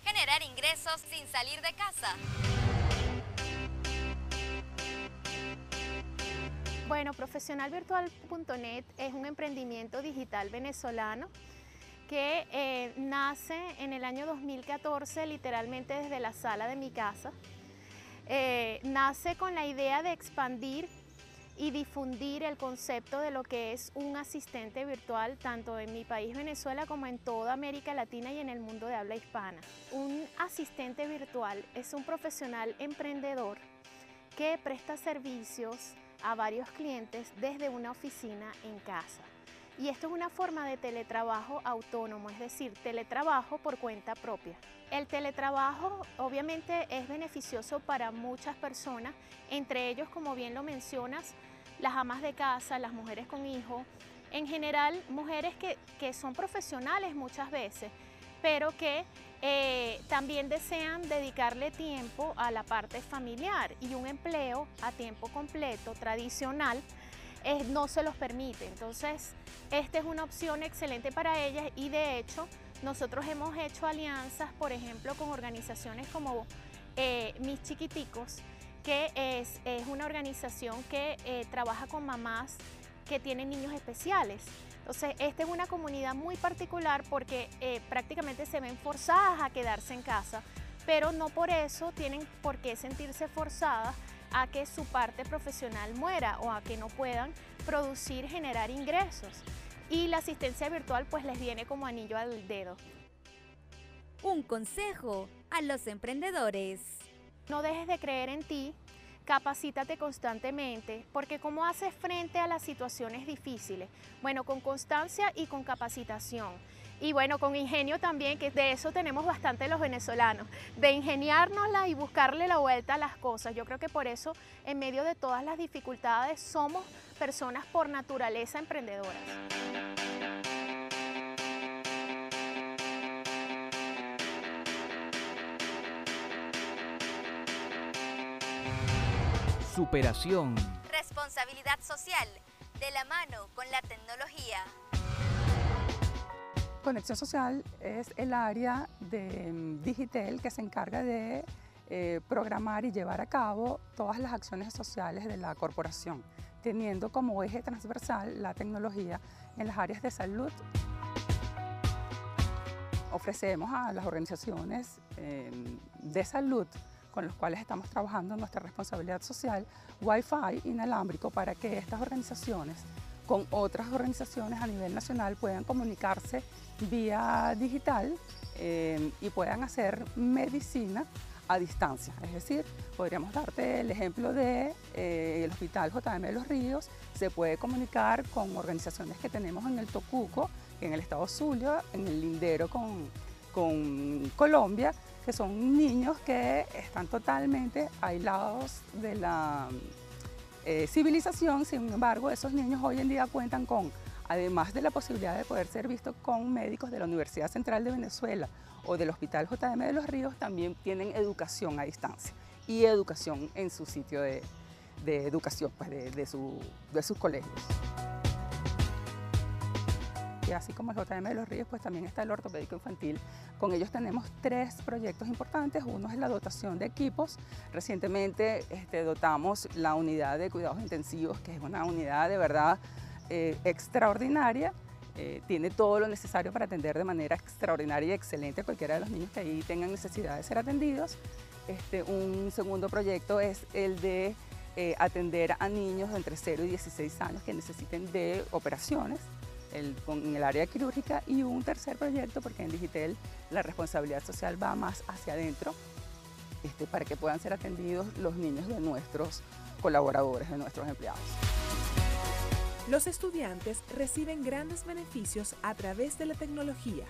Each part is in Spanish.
generar ingresos sin salir de casa. Bueno, profesionalvirtual.net es un emprendimiento digital venezolano que nace en el año 2014, literalmente desde la sala de mi casa. Nace con la idea de expandir y difundir el concepto de lo que es un asistente virtual, tanto en mi país Venezuela como en toda América Latina y en el mundo de habla hispana. Un asistente virtual es un profesional emprendedor que presta servicios a varios clientes desde una oficina en casa. Y esto es una forma de teletrabajo autónomo, es decir, teletrabajo por cuenta propia. El teletrabajo obviamente es beneficioso para muchas personas, entre ellos, como bien lo mencionas, las amas de casa, las mujeres con hijos, en general mujeres que son profesionales muchas veces, pero que también desean dedicarle tiempo a la parte familiar, y un empleo a tiempo completo tradicional no se los permite. Entonces, esta es una opción excelente para ellas, y de hecho nosotros hemos hecho alianzas, por ejemplo, con organizaciones como Mis Chiquiticos, que es una organización que trabaja con mamás que tienen niños especiales. Entonces, esta es una comunidad muy particular porque prácticamente se ven forzadas a quedarse en casa, pero no por eso tienen por qué sentirse forzadas a que su parte profesional muera o a que no puedan producir, generar ingresos. Y la asistencia virtual pues les viene como anillo al dedo. Un consejo a los emprendedores. No dejes de creer en ti, capacítate constantemente, porque ¿cómo haces frente a las situaciones difíciles? Bueno, con constancia y con capacitación. Y bueno, con ingenio también, que de eso tenemos bastante los venezolanos, de ingeniárnosla y buscarle la vuelta a las cosas. Yo creo que por eso, en medio de todas las dificultades, somos personas por naturaleza emprendedoras. Superación. Responsabilidad social, de la mano con la tecnología. Conexión Social es el área de Digitel que se encarga de programar y llevar a cabo todas las acciones sociales de la corporación, teniendo como eje transversal la tecnología en las áreas de salud. Ofrecemos a las organizaciones de salud con los cuales estamos trabajando en nuestra responsabilidad social, Wi-Fi inalámbrico para que estas organizaciones con otras organizaciones a nivel nacional puedan comunicarse vía digital y puedan hacer medicina a distancia. Es decir, podríamos darte el ejemplo de el Hospital JM de los Ríos, se puede comunicar con organizaciones que tenemos en el Tocuco, en el estado Zulia, en el lindero con Colombia, que son niños que están totalmente aislados de la civilización. Sin embargo, esos niños hoy en día cuentan con, además de la posibilidad de poder ser vistos con médicos de la Universidad Central de Venezuela o del Hospital JM de los Ríos, también tienen educación a distancia y educación en su sitio de educación, pues de sus colegios. Y así como el JM de los Ríos, pues también está el ortopédico infantil. Con ellos tenemos 3 proyectos importantes. Uno es la dotación de equipos. Recientemente dotamos la unidad de cuidados intensivos, que es una unidad de verdad extraordinaria. Tiene todo lo necesario para atender de manera extraordinaria y excelente a cualquiera de los niños que ahí tengan necesidad de ser atendidos. Un segundo proyecto es el de atender a niños de entre 0 y 16 años que necesiten de operaciones en el área quirúrgica, y un tercer proyecto, porque en Digitel la responsabilidad social va más hacia adentro, para que puedan ser atendidos los niños de nuestros colaboradores, de nuestros empleados. Los estudiantes reciben grandes beneficios a través de la tecnología.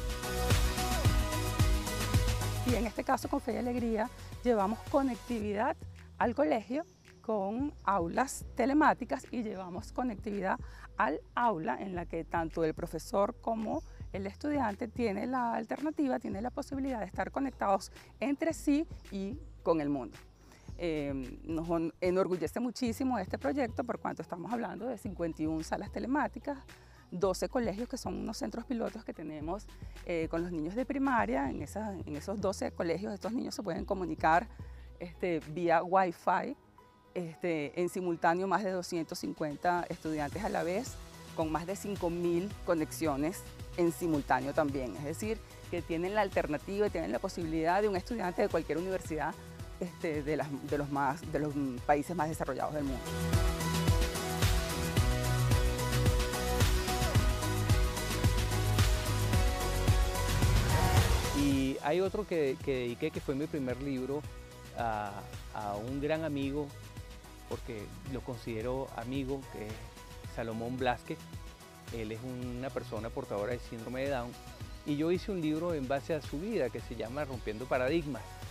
Y en este caso, con Fe y Alegría, llevamos conectividad al colegio con aulas telemáticas y llevamos conectividad al aula, en la que tanto el profesor como el estudiante tiene la alternativa, tiene la posibilidad de estar conectados entre sí y con el mundo. Nos enorgullece muchísimo este proyecto por cuanto estamos hablando de 51 salas telemáticas, 12 colegios que son unos centros pilotos que tenemos con los niños de primaria. En esos 12 colegios estos niños se pueden comunicar vía Wi-Fi, en simultáneo más de 250 estudiantes a la vez, con más de 5.000 conexiones en simultáneo también. Es decir, que tienen la alternativa y tienen la posibilidad de un estudiante de cualquier universidad de los países más desarrollados del mundo. Y hay otro que dediqué, que fue mi primer libro, a un gran amigo, porque lo considero amigo, que es Salomón Blasquez. Él es una persona portadora de síndrome de Down, y yo hice un libro en base a su vida que se llama Rompiendo Paradigmas.